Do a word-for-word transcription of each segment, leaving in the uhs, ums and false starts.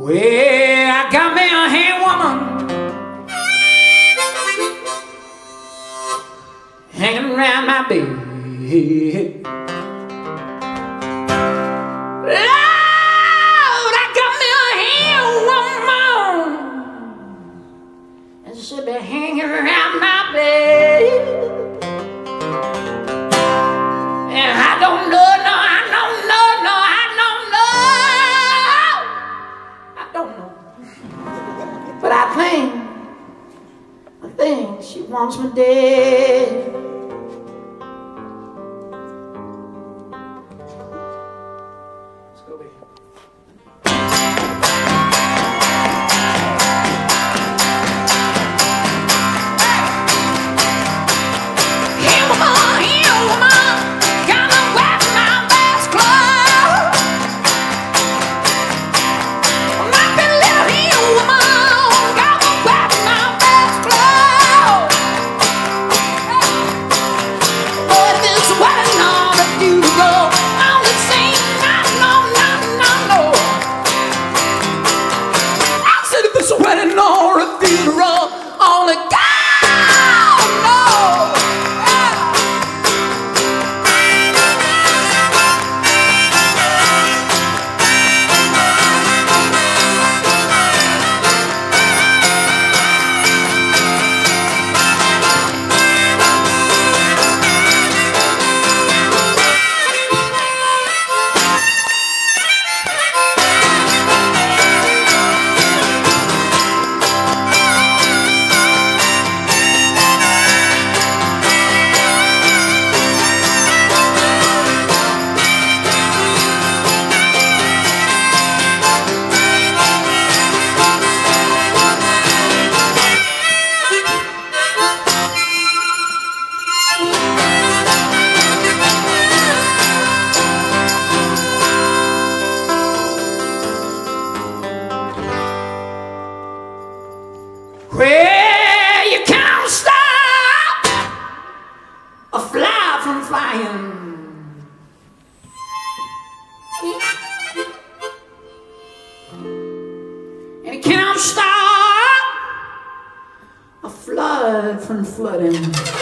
Well, I got me a hand woman hanging around my bed. Lord, I got me a hand woman, and she'll be hanging around my bed. And I don't know, no, I don't know, no, I don't know. I don't know. But I think, I think she wants me dead. Let's go, baby. Well, you can't stop a fly from flying. And you can't stop a flood from flooding.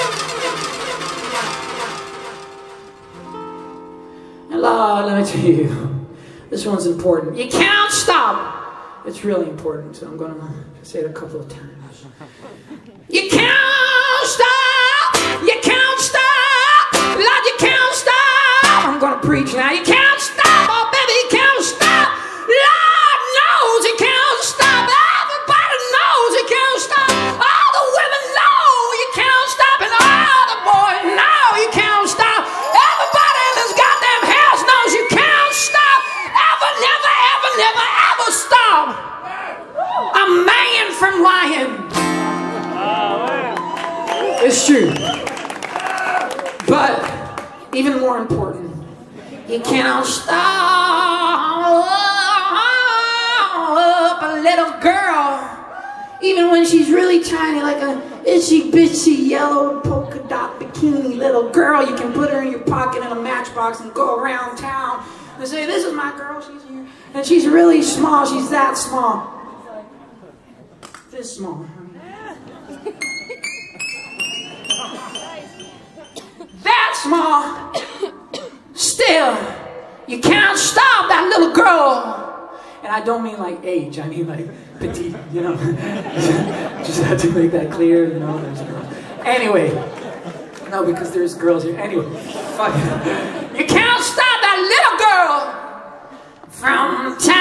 And Lord, let me tell you, this one's important. You can't stop. It's really important, so I'm going to say it a couple of times. You can't stop, you can't stop, Lord, you can't stop. I'm going to preach now. You can't stop, oh baby, you can't stop. Lord knows you can't stop. Everybody knows you can't stop. All the women know you can't stop, and all the boys know you can't stop. Everybody in this goddamn house knows you can't stop. Ever, never, ever, never, ever stop a man from lying. It's true. But even more important, you cannot stop a little girl, even when she's really tiny, like a itsy bitsy yellow polka dot bikini little girl. You can put her in your pocket in a matchbox and go around town and say, this is my girl, she's here. And she's really small, she's that small. This small. That small. Still, you can't stop that little girl. And I don't mean like age, I mean like petite, you know. Just had to make that clear, you know. There's girls. Anyway, no, because there's girls here. Anyway, fuck it. You can't stop that little girl from town.